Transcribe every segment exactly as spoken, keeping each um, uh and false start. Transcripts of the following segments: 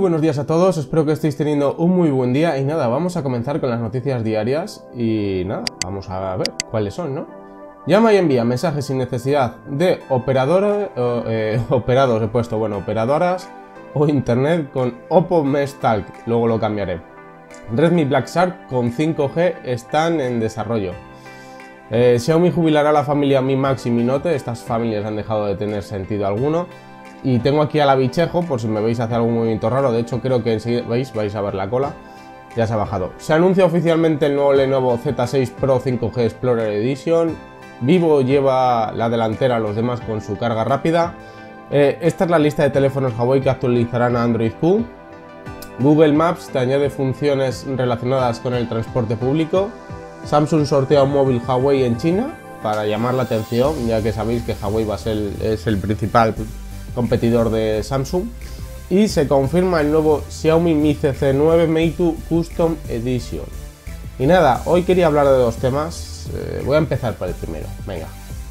buenos días a todos, espero que estéis teniendo un muy buen día y nada, vamos a comenzar con las noticias diarias y nada, vamos a ver cuáles son, ¿no? Llama y envía mensajes sin necesidad de operadores, eh, operados, he puesto, bueno, operadoras o internet con Oppo Mesh Talk, luego lo cambiaré. Redmi Black Shark con cinco G están en desarrollo. Eh, Xiaomi jubilará a la familia Mi Max y Mi Note, estas familias han dejado de tener sentido alguno. Y tengo aquí a la Bichejo, por si me veis hacer algún movimiento raro, de hecho creo que enseguida veis, vais a ver la cola, ya se ha bajado. Se anuncia oficialmente el nuevo Lenovo Z seis Pro cinco G Explorer Edition, Vivo lleva la delantera a los demás con su carga rápida. Eh, esta es la lista de teléfonos Huawei que actualizarán a Android Q. Google Maps te añade funciones relacionadas con el transporte público. Samsung sortea un móvil Huawei en China para llamar la atención, ya que sabéis que Huawei va a ser, es el principal competidor de Samsung. Y se confirma el nuevo Xiaomi Mi C C nueve Meitu Custom Edition. Y nada, hoy quería hablar de dos temas. Eh, voy a empezar por el primero, venga.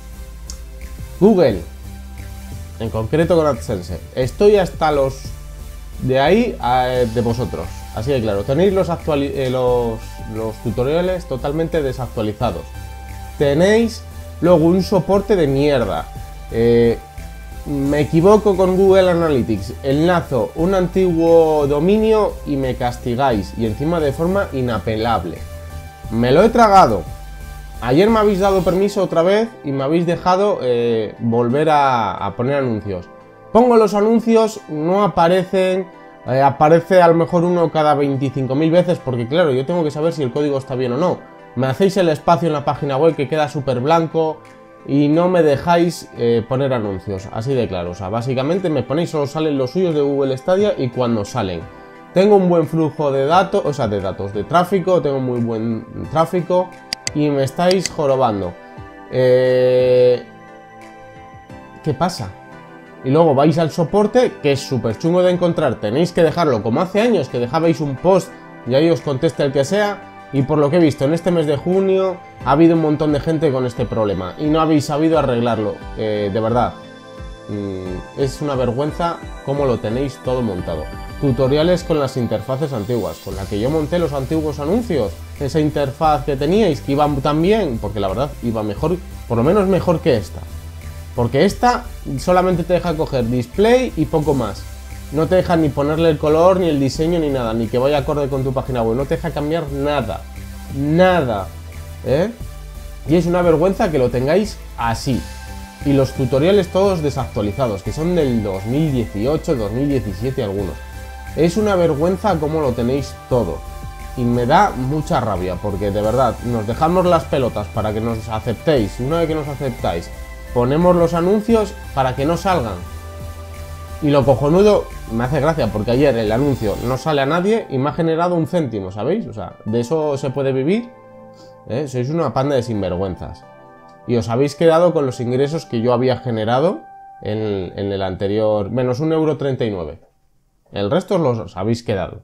Google, en concreto con AdSense. Estoy hasta los de ahí eh, de vosotros. Así de claro, tenéis los, eh, los, los tutoriales totalmente desactualizados. Tenéis luego un soporte de mierda. Eh, Me equivoco con Google Analytics, enlazo un antiguo dominio y me castigáis, y encima de forma inapelable. Me lo he tragado. Ayer me habéis dado permiso otra vez y me habéis dejado eh, volver a, a poner anuncios. Pongo los anuncios, no aparecen, eh, aparece a lo mejor uno cada veinticinco mil veces, porque claro, yo tengo que saber si el código está bien o no. Me hacéis el espacio en la página web que queda súper blanco y no me dejáis eh, poner anuncios, así de claro. O sea, básicamente me ponéis, solo salen los suyos de Google Stadia y cuando salen. Tengo un buen flujo de datos, o sea, de datos, de tráfico, tengo muy buen tráfico y me estáis jorobando. Eh... ¿Qué pasa? Y luego vais al soporte, que es súper chungo de encontrar, tenéis que dejarlo como hace años, que dejabais un post y ahí os conteste el que sea. Y por lo que he visto, en este mes de junio ha habido un montón de gente con este problema y no habéis sabido arreglarlo. Eh, de verdad, mmm, es una vergüenza cómo lo tenéis todo montado. Tutoriales con las interfaces antiguas, con la que yo monté los antiguos anuncios. Esa interfaz que teníais, que iba tan bien, porque la verdad iba mejor, por lo menos mejor que esta. Porque esta solamente te deja coger display y poco más. No te deja ni ponerle el color, ni el diseño, ni nada, ni que vaya acorde con tu página web. No te deja cambiar nada. Nada. ¿Eh? Y es una vergüenza que lo tengáis así. Y los tutoriales todos desactualizados, que son del dos mil dieciocho, dos mil diecisiete algunos. Es una vergüenza cómo lo tenéis todo. Y me da mucha rabia, porque de verdad, nos dejamos las pelotas para que nos aceptéis. Y una vez que nos aceptáis, ponemos los anuncios para que no salgan. Y lo cojonudo, me hace gracia porque ayer el anuncio no sale a nadie y me ha generado un céntimo, ¿sabéis? O sea, de eso se puede vivir. ¿Eh? Sois una panda de sinvergüenzas. Y os habéis quedado con los ingresos que yo había generado en, en el anterior, menos un euro treinta y nueve. El resto los os habéis quedado.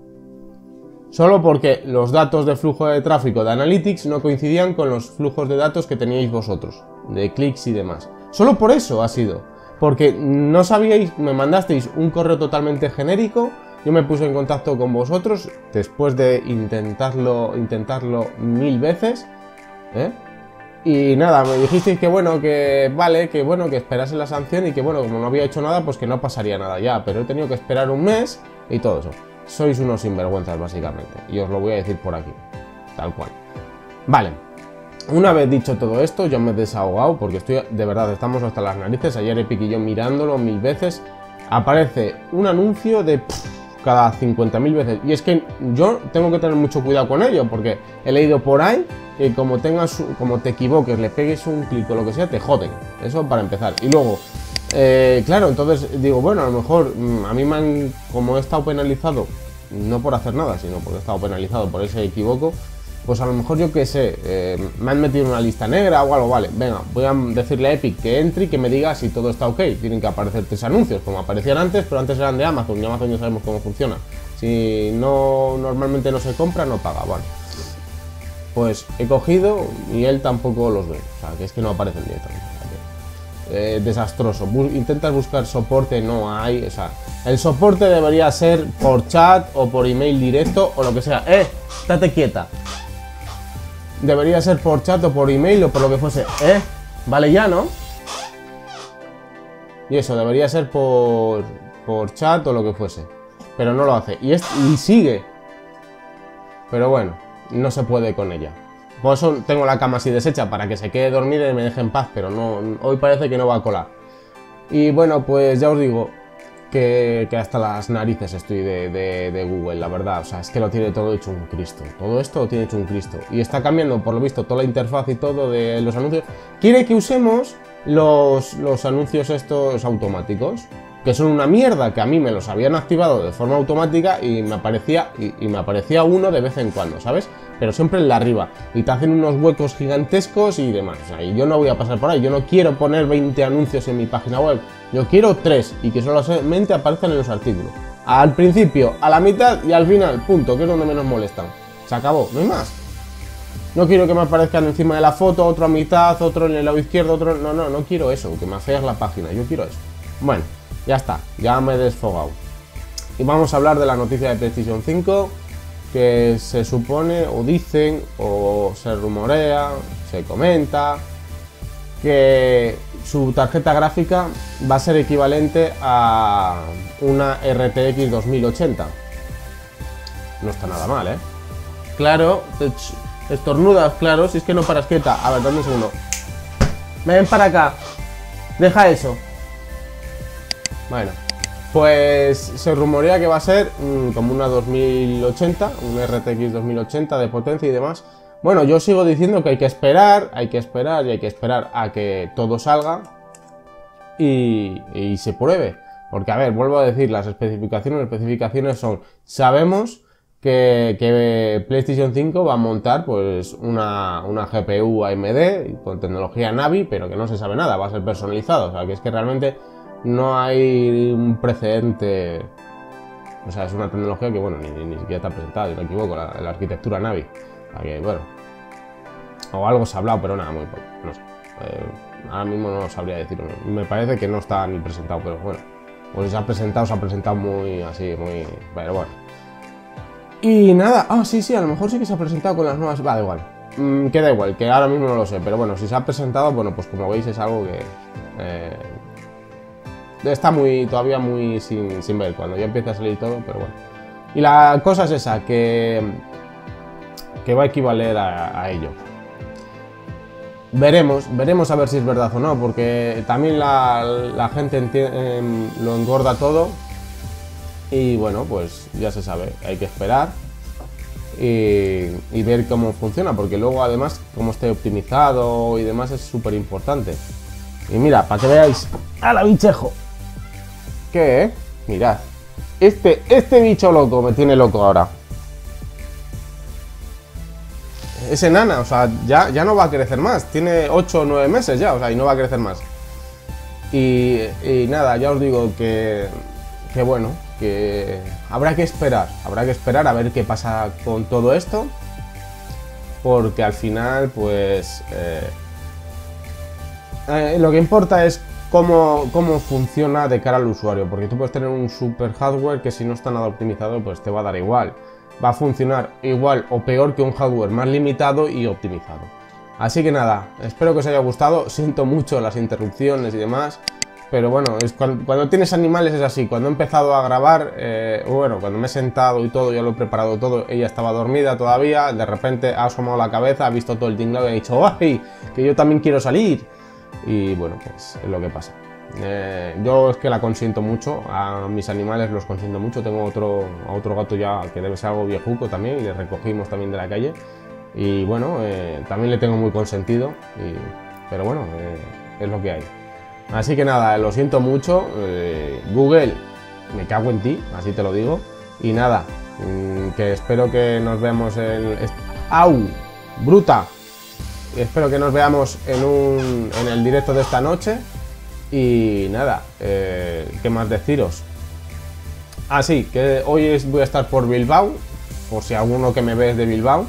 Solo porque los datos de flujo de tráfico de Analytics no coincidían con los flujos de datos que teníais vosotros, de clics y demás. Solo por eso ha sido. Porque no sabíais, me mandasteis un correo totalmente genérico, yo me puse en contacto con vosotros después de intentarlo, intentarlo mil veces, ¿eh? Y nada, me dijisteis que bueno, que vale, que bueno, que esperase la sanción y que bueno, como no había hecho nada, pues que no pasaría nada ya, pero he tenido que esperar un mes y todo eso. Sois unos sinvergüenzas básicamente, y os lo voy a decir por aquí, tal cual. Vale. Una vez dicho todo esto, yo me he desahogado porque estoy, de verdad, estamos hasta las narices. Ayer he piquillo mirándolo mil veces. Aparece un anuncio de pff, cada cincuenta mil veces. Y es que yo tengo que tener mucho cuidado con ello porque he leído por ahí que como, tengas, como te equivoques, le pegues un clic o lo que sea, te joden. Eso para empezar. Y luego, eh, claro, entonces digo, bueno, a lo mejor a mí me han, como he estado penalizado, no por hacer nada, sino porque he estado penalizado por ese equivoco, pues a lo mejor yo qué sé, eh, me han metido en una lista negra o algo, vale, venga, voy a decirle a Epic que entre y que me diga si todo está ok. Tienen que aparecer tres anuncios, como aparecían antes, pero antes eran de Amazon, y Amazon ya sabemos cómo funciona. Si no, normalmente no se compra, no paga, vale. Pues he cogido y él tampoco los ve, o sea, que es que no aparecen directamente. eh, desastroso. Bu intentas buscar soporte, no hay. O sea, el soporte debería ser por chat o por email directo o lo que sea. ¡Eh! Estate quieta. Debería ser por chat o por email o por lo que fuese. ¡Eh! Vale ya, ¿no? Y eso, debería ser por, por chat o lo que fuese. Pero no lo hace. Y, es, y sigue. Pero bueno, no se puede con ella. Por eso tengo la cama así deshecha, para que se quede dormida y me deje en paz. Pero no, hoy parece que no va a colar. Y bueno, pues ya os digo que, que hasta las narices estoy de, de, de Google, la verdad. O sea, es que lo tiene todo hecho un Cristo. Todo esto lo tiene hecho un Cristo. Y está cambiando, por lo visto, toda la interfaz y todo de los anuncios. Quiere que usemos los, los anuncios estos automáticos, que son una mierda, que a mí me los habían activado de forma automática y me aparecía, y, y me aparecía uno de vez en cuando, ¿sabes? Pero siempre en la arriba, y te hacen unos huecos gigantescos y demás. O sea, y yo no voy a pasar por ahí, yo no quiero poner veinte anuncios en mi página web, yo quiero tres y que solamente aparezcan en los artículos. Al principio, a la mitad y al final, punto, que es donde menos molestan. Se acabó, no hay más. No quiero que me aparezcan encima de la foto, otro a mitad, otro en el lado izquierdo, otro... No, no, no quiero eso, que me afeas la página, yo quiero eso. Bueno, ya está, ya me he desfogado. Y vamos a hablar de la noticia de PlayStation cinco, que se supone, o dicen, o se rumorea, se comenta, que su tarjeta gráfica va a ser equivalente a una R T X dos mil ochenta. No está nada mal, ¿eh? Claro, estornudas, claro, si es que no paras quieta. A ver, dame un segundo. Ven para acá. Deja eso. Bueno, pues se rumorea que va a ser mmm, como una dos mil ochenta, un R T X dos mil ochenta de potencia y demás. Bueno, yo sigo diciendo que hay que esperar, hay que esperar y hay que esperar a que todo salga y, y se pruebe. Porque, a ver, vuelvo a decir, las especificaciones, las especificaciones son, sabemos que, que PlayStation cinco va a montar pues una, una G P U A M D con tecnología Navi, pero que no se sabe nada, va a ser personalizado. O sea, que es que realmente no hay un precedente. O sea, es una tecnología que, bueno, ni, ni siquiera está presentada, si no me equivoco, la, la arquitectura Navi. O sea que, bueno, o algo se ha hablado, pero nada, muy poco, no sé. Eh, ahora mismo no sabría decirlo. Me parece que no está ni presentado, pero bueno. O si se ha presentado, se ha presentado muy así, muy... Pero bueno. Y nada, ah, sí, sí, a lo mejor sí que se ha presentado con las nuevas... Va, da igual. Mm, que da igual, que ahora mismo no lo sé, pero bueno, si se ha presentado, bueno, pues como veis es algo que... Eh, está muy, todavía muy sin, sin ver, cuando ya empieza a salir todo, pero bueno. Y la cosa es esa, que... que va a equivaler a, a ello. Veremos, veremos a ver si es verdad o no, porque también la, la gente entiende, lo engorda todo. Y bueno, pues ya se sabe, hay que esperar y, y ver cómo funciona, porque luego además cómo esté optimizado y demás es súper importante. Y mira, para que veáis, ¡hala, bichejo! ¿Qué, eh? Mirad, este, este bicho loco me tiene loco ahora. Es enana, o sea, ya, ya no va a crecer más. Tiene ocho o nueve meses ya, o sea, y no va a crecer más. Y, y nada, ya os digo que, que bueno, que habrá que esperar. Habrá que esperar a ver qué pasa con todo esto. Porque al final, pues... Eh, eh, lo que importa es cómo, cómo funciona de cara al usuario. Porque tú puedes tener un super hardware que si no está nada optimizado, pues te va a dar igual. Va a funcionar igual o peor que un hardware más limitado y optimizado. Así que nada, espero que os haya gustado. Siento mucho las interrupciones y demás, pero bueno, es cuando, cuando tienes animales es así. Cuando he empezado a grabar, eh, bueno, cuando me he sentado y todo, ya lo he preparado todo, ella estaba dormida todavía, de repente ha asomado la cabeza, ha visto todo el tinglado y ha dicho ¡ay! Que yo también quiero salir. Y bueno, pues es lo que pasa. Eh, yo es que la consiento mucho, a mis animales los consiento mucho. Tengo otro, otro gato ya que debe ser algo viejuco también y le recogimos también de la calle. Y bueno, eh, también le tengo muy consentido, y, pero bueno, eh, es lo que hay. Así que nada, lo siento mucho, eh, Google, me cago en ti, así te lo digo. Y nada, mmm, que espero que nos veamos en... ¡Au! ¡Bruta! Espero que nos veamos en, un, en el directo de esta noche. Y nada, eh, ¿qué más deciros? Ah, sí, que hoy es, voy a estar por Bilbao. Por si alguno que me ve es de Bilbao,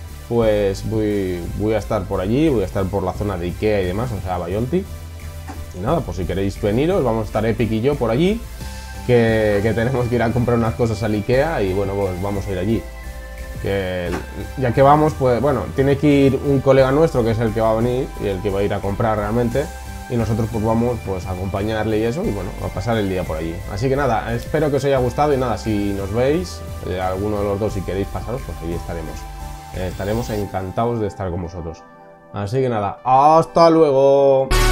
pues voy, voy a estar por allí, voy a estar por la zona de Ikea y demás, o sea, Bayonti. y nada, pues si queréis veniros, vamos a estar Epic y yo por allí, que, que tenemos que ir a comprar unas cosas al Ikea y bueno, pues vamos a ir allí. Que ya que vamos, pues bueno, tiene que ir un colega nuestro que es el que va a venir y el que va a ir a comprar realmente, y nosotros pues vamos pues a acompañarle y eso, y bueno, a pasar el día por allí. Así que nada, espero que os haya gustado y nada, si nos veis, eh, alguno de los dos, si queréis pasaros, pues allí estaremos. Eh, estaremos encantados de estar con vosotros. Así que nada, hasta luego.